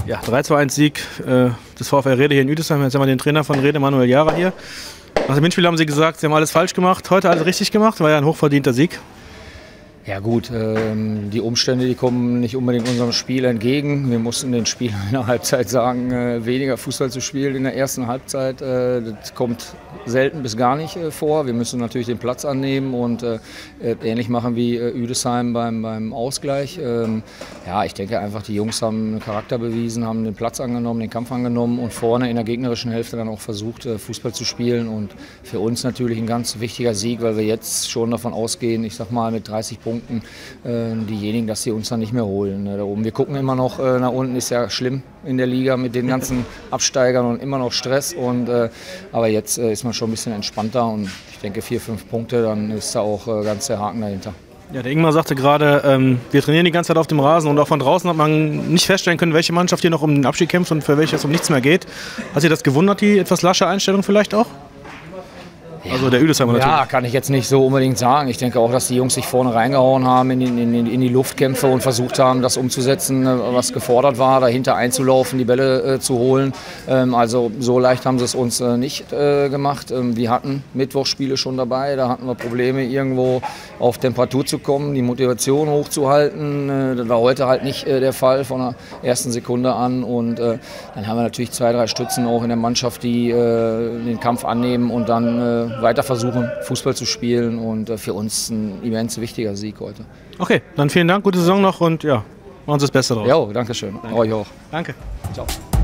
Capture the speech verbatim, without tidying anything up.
Ja, drei zwei eins Sieg äh, des VfL Rehde hier in Uedesheim. Jetzt haben wir den Trainer von Rehde, Manuel Jara, hier. Nach dem Hinspiel haben Sie gesagt, Sie haben alles falsch gemacht, heute alles richtig gemacht. War ja ein hochverdienter Sieg. Ja gut, ähm, die Umstände, die kommen nicht unbedingt unserem Spiel entgegen. Wir mussten den Spielern in der Halbzeit sagen, äh, weniger Fußball zu spielen in der ersten Halbzeit. Äh, das kommt selten bis gar nicht äh, vor. Wir müssen natürlich den Platz annehmen und äh, ähnlich machen wie äh, Uedesheim beim, beim Ausgleich. Ähm, ja, ich denke einfach, die Jungs haben einen Charakter bewiesen, haben den Platz angenommen, den Kampf angenommen und vorne in der gegnerischen Hälfte dann auch versucht, äh, Fußball zu spielen. Und für uns natürlich ein ganz wichtiger Sieg, weil wir jetzt schon davon ausgehen, ich sag mal mit dreißig Punkten, diejenigen, dass sie uns dann nicht mehr holen. Da oben. Wir gucken immer noch nach unten, ist ja schlimm in der Liga mit den ganzen Absteigern und immer noch Stress. Und, aber jetzt ist man schon ein bisschen entspannter und ich denke vier, fünf Punkte, dann ist da auch ganz der Haken dahinter. Ja, der Ingmar sagte gerade, ähm, wir trainieren die ganze Zeit auf dem Rasen und auch von draußen hat man nicht feststellen können, welche Mannschaft hier noch um den Abstieg kämpft und für welche es um nichts mehr geht. Hat Sie das gewundert, die etwas lasche Einstellung vielleicht auch? Also der Uedesheimer natürlich. Ja, kann ich jetzt nicht so unbedingt sagen. Ich denke auch, dass die Jungs sich vorne reingehauen haben in die, in, in die Luftkämpfe und versucht haben, das umzusetzen, was gefordert war, dahinter einzulaufen, die Bälle äh, zu holen. Ähm, also so leicht haben sie es uns äh, nicht äh, gemacht. Ähm, wir hatten Mittwochsspiele schon dabei, da hatten wir Probleme, irgendwo auf Temperatur zu kommen, die Motivation hochzuhalten. Äh, das war heute halt nicht äh, der Fall von der ersten Sekunde an. Und äh, dann haben wir natürlich zwei, drei Stützen auch in der Mannschaft, die äh, den Kampf annehmen und dann äh, weiter versuchen, Fußball zu spielen und für uns ein immens wichtiger Sieg heute. Okay, dann vielen Dank, gute Saison noch und ja, machen Sie das Beste draus. Ja, danke schön. Danke. Euch auch. Danke. Ciao.